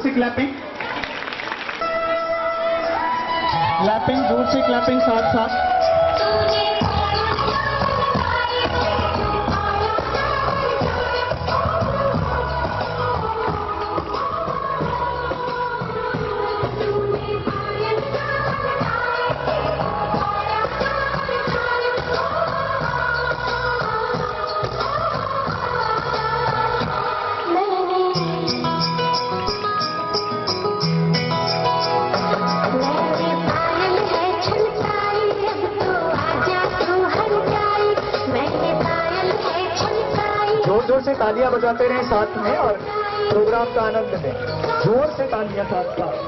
से clapping, clapping, जोर से क्लैपिंग साथ साथ। जोर से तालियां बजाते रहें साथ में और प्रोग्राम का आनंद लें। जोर से तालियां साथ साथ।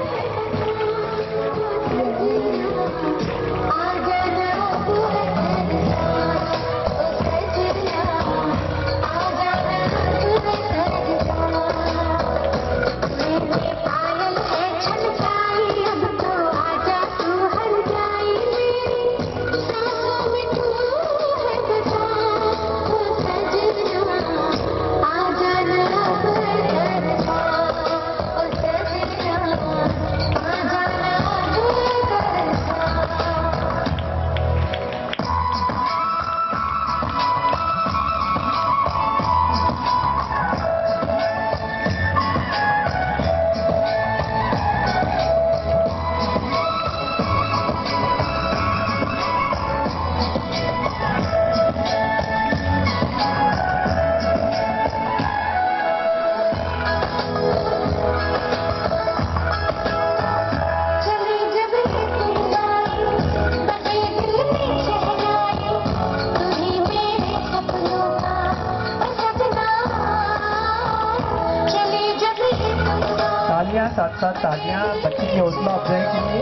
तालियां साथ साथ तालियां बच्ची की हौसला अफजाई के लिए।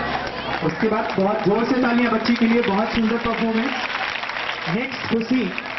उसके बाद बहुत जोर से तालियां बच्ची के लिए, बहुत सुंदर परफॉर्मेंस। नेक्स्ट खुशी।